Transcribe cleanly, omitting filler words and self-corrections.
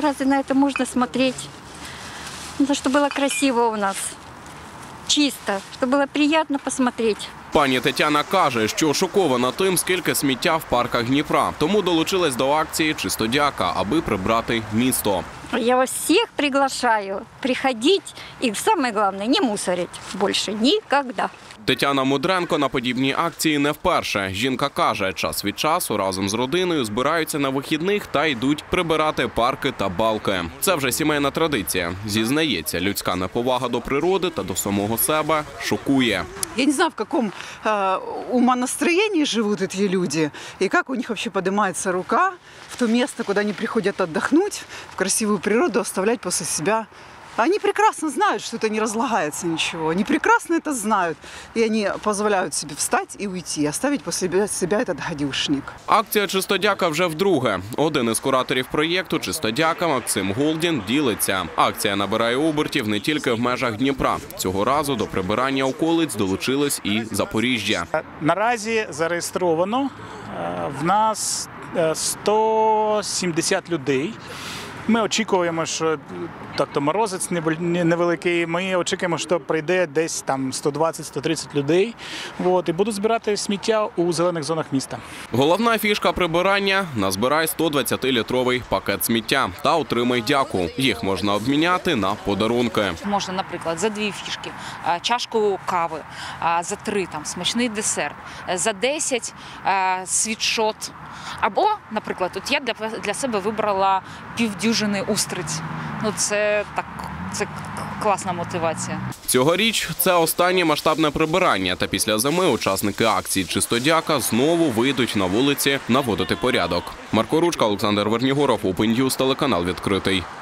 разве на это можно смотреть? Надо, чтобы было красиво у нас, чисто, чтобы было приятно посмотреть. Пані Тетяна каже, що шокована тим, скільки сміття в парках Дніпра. Тому долучилась до акції «Чистодяка», аби прибрати місто. Я вас всех приглашаю приходить и, самое главное, не мусорить больше никогда. Тетяна Мудренко на подібні акції не вперше. Жінка каже, час від часу разом з родиною збираються на вихідних та йдуть прибирати парки та балки. Це вже сімейна традиція. Зізнається, людська неповага до природи та до самого себе шокує. Я не знаю, в каком умонастроении живут эти люди, и как у них вообще поднимается рука в то место, куда они приходят отдохнуть, в красивую природу, оставлять после себя. Они прекрасно знают, что это не разлагается ничего. Они прекрасно это знают. И они позволяют себе встать и уйти, оставить после себя этот гадюшник. Акція «Чистодяка» вже вдруге. Один із кураторів проєкту «Чистодяка» Максим Голдін ділиться. Акція набирає обертів не тільки в межах Дніпра. Цього разу до прибирання околиць долучилось і Запоріжжя. Наразі зареєстровано в нас 170 людей. Ми очікуємо, що тобто морозець невеликий, ми очікуємо, що прийде десь там 120-130 людей і будуть збирати сміття у зелених зонах міста. Головна фішка прибирання – назбирай 120-літровий пакет сміття та отримай дяку. Їх можна обміняти на подарунки. Можна, наприклад, за 2 фішки чашку кави, за 3 смачний десерт, за 10 світшот. Або, наприклад, от я для себе вибрала півдюжини устриць. Це класна мотивація. Цьогоріч це останнє масштабне прибирання, та після зими учасники акції «Чистодяка» знову вийдуть на вулиці наводити порядок. Марко Ручка, Олександр Вернігоров, Open News, телеканал «Відкритий».